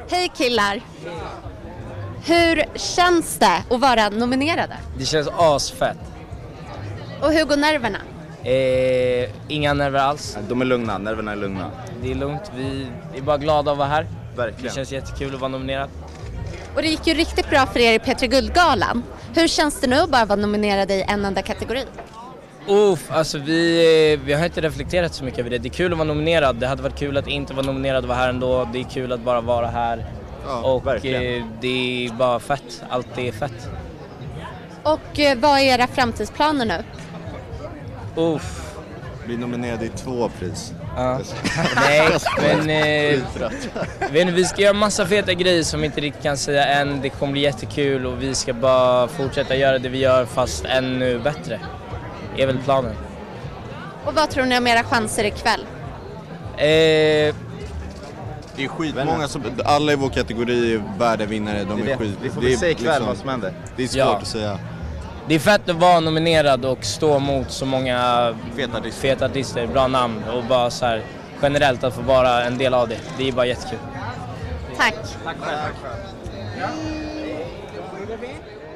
Hej killar! Hur känns det att vara nominerade? Det känns asfett. Och hur går nerverna? Inga nerver alls. De är lugna, nerverna är lugna. Det är lugnt, vi är bara glada att vara här. Verkligen. Det känns jättekul att vara nominerad. Och det gick ju riktigt bra för er i P3 Guldgalan. Hur känns det nu att bara vara nominerade i en enda kategori? Alltså vi har inte reflekterat så mycket över det. Det är kul att vara nominerad. Det hade varit kul att inte vara nominerad och vara här ändå. Det är kul att bara vara här. Ja, och verkligen. det är bara fett. Allt är fett. Och vad är era framtidsplaner nu? Vi är nominerade i 2 pris. Ja. Nej, men vi ska göra massa feta grejer som vi inte riktigt kan säga än. Det kommer bli jättekul och vi ska bara fortsätta göra det vi gör fast ännu bättre. Det är väl planen. Och vad tror ni om era chanser ikväll? Det är skitmånga som, alla i vår kategori är värda vinnare. De är skit. Vi får se ikväll liksom, vad som händer. Det är svårt att säga. Det är fett att vara nominerad och stå mot så många Feta artister, bra namn och bara så här generellt att få vara en del av det. Det är bara jättekul. Tack! Tack själv.